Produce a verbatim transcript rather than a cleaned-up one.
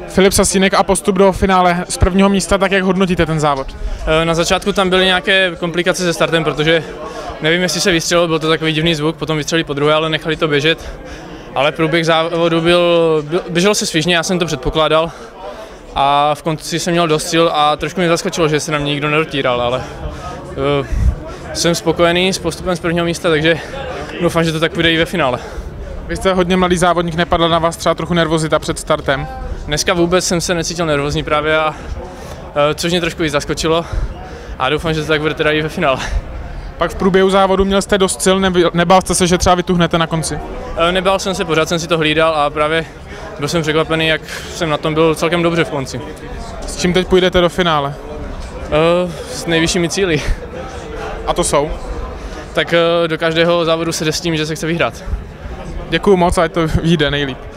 Filip Sasínek a postup do finále z prvního místa, tak jak hodnotíte ten závod? Na začátku tam byly nějaké komplikace se startem, protože nevím, jestli se vystřelil, byl to takový divný zvuk, potom vystřelili po druhé, ale nechali to běžet. Ale průběh závodu byl, běželo se svižně, já jsem to předpokládal a v konci jsem měl dost sil a trošku mě zaskočilo, že se na mě nikdo nedotíral, ale uh, jsem spokojený s postupem z prvního místa, takže doufám, že to tak bude i ve finále. Vy jste hodně mladý závodník, nepadla na vás třeba trochu nervozita před startem? Dneska vůbec jsem se necítil nervózní právě, a, uh, což mě trošku i zaskočilo a doufám, že to tak bude teda i ve finále. Pak v průběhu závodu měl jste dost sil, nebál jste se, že třeba vytuhnete na konci? Nebál jsem se, pořád jsem si to hlídal a právě byl jsem překvapený, jak jsem na tom byl celkem dobře v konci. S čím teď půjdete do finále? Uh, s nejvyššími cíli. A to jsou? Tak uh, do každého závodu se jde s tím, že se chce vyhrát. Děkuju moc, ať to vyjde nejlíp.